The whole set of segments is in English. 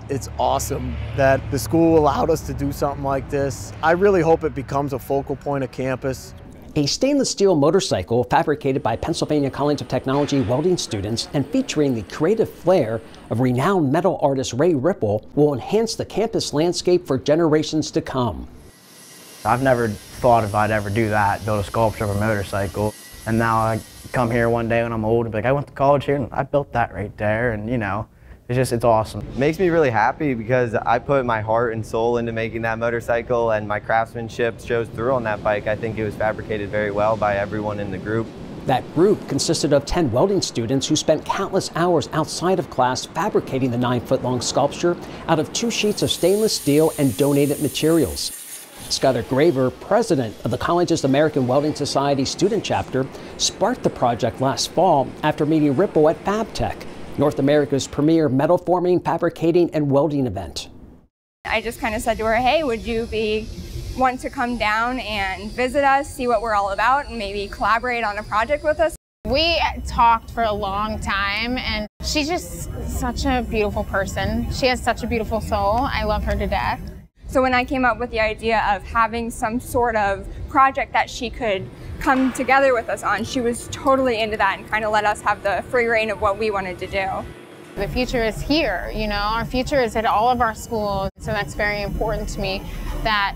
It's awesome that the school allowed us to do something like this. I really hope it becomes a focal point of campus. A stainless steel motorcycle fabricated by Pennsylvania College of Technology welding students and featuring the creative flair of renowned metal artist Rae Ripple will enhance the campus landscape for generations to come. I've never thought if I'd ever do that, build a sculpture of a motorcycle. And now I come here one day when I'm old and be like, I went to college here and I built that right there. And you know, it's awesome. It makes me really happy because I put my heart and soul into making that motorcycle, and my craftsmanship shows through on that bike. I think it was fabricated very well by everyone in the group. That group consisted of 10 welding students who spent countless hours outside of class fabricating the 9-foot-long sculpture out of 2 sheets of stainless steel and donated materials. SKYLAR Graver, president of the college's American Welding Society student chapter, sparked the project last fall after meeting Ripple at fabtech, North America's premier metal forming, fabricating, and welding event. I just kind of said to her, hey, would you want to come down and visit us, see what we're all about, and maybe collaborate on a project with us? We talked for a long time, and she's just such a beautiful person. She has such a beautiful soul. I love her to death. So when I came up with the idea of having some sort of project that she could come together with us on, she was totally into that and kind of let us have the free reign of what we wanted to do. The future is here, you know, our future is at all of our schools. So that's very important to me, that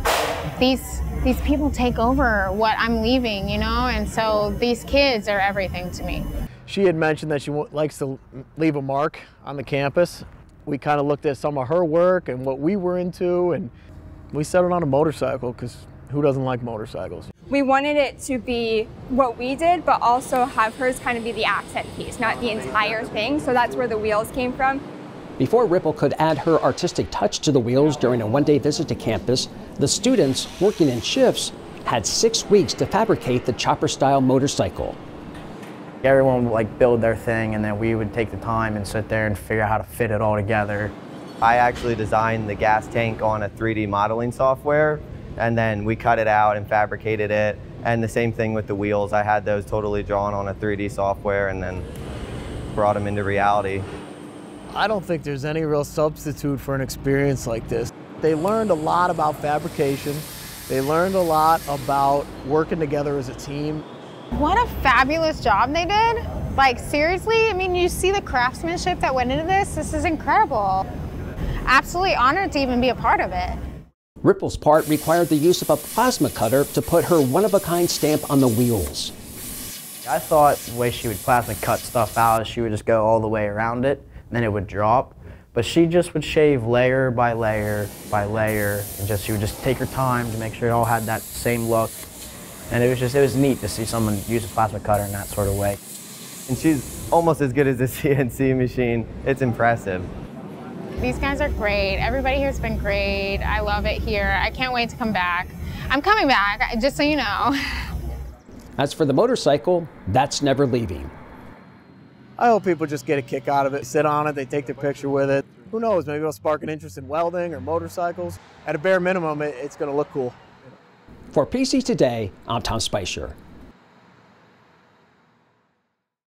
these people take over what I'm leaving, you know, and so these kids are everything to me. She had mentioned that she likes to leave a mark on the campus. We kind of looked at some of her work and what we were into, and we settled on a motorcycle because who doesn't like motorcycles? We wanted it to be what we did, but also have hers kind of be the accent piece, not the entire thing. So that's where the wheels came from. Before Ripple could add her artistic touch to the wheels during a one-day visit to campus, the students, working in shifts, had 6 weeks to fabricate the chopper-style motorcycle. Everyone would like build their thing, and then we would take the time and sit there and figure out how to fit it all together. I actually designed the gas tank on a 3D modeling software, and then we cut it out and fabricated it. And the same thing with the wheels. I had those totally drawn on a 3D software and then brought them into reality. I don't think there's any real substitute for an experience like this. They learned a lot about fabrication. They learned a lot about working together as a team. What a fabulous job they did. Like, seriously, I mean, you see the craftsmanship that went into this. This is incredible. Absolutely honored to even be a part of it. Ripple's part required the use of a plasma cutter to put her one-of-a-kind stamp on the wheels. I thought the way she would plasma cut stuff out is she would just go all the way around it, and then it would drop. But she just would shave layer by layer by layer, and she would just take her time to make sure it all had that same look. And it was neat to see someone use a plasma cutter in that sort of way. And she's almost as good as a CNC machine. It's impressive. These guys are great. Everybody here's been great. I love it here. I can't wait to come back. I'm coming back, just so you know. As for the motorcycle, that's never leaving. I hope people just get a kick out of it, sit on it, they take their picture with it. Who knows, maybe it'll spark an interest in welding or motorcycles. At a bare minimum, it's going to look cool. For PC Today, I'm Tom Spicer.